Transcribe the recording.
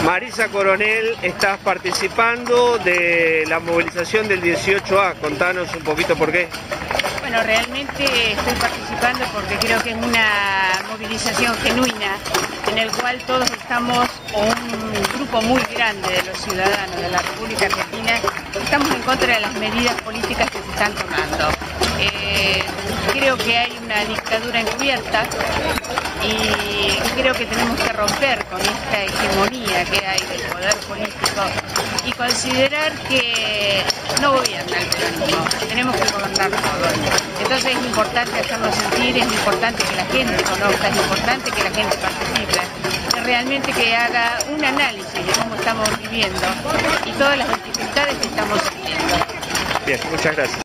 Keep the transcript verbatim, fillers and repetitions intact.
Marisa Coronel, estás participando de la movilización del dieciocho A. Contanos un poquito por qué. Bueno, realmente estoy participando porque creo que es una movilización genuina en el cual todos estamos, o un grupo muy grande de los ciudadanos de la República Argentina, estamos en contra de las medidas políticas que se están tomando. Eh, creo que hay una dictadura encubierta y creo que tenemos que romper con esta hegemonía que hay del poder político y considerar que no gobierna el peronismo, tenemos que gobernar todos. Entonces es importante hacerlo sentir, es importante que la gente conozca, es importante que la gente participe, que realmente que haga un análisis de cómo estamos viviendo y todas las dificultades que estamos viviendo. Bien, muchas gracias.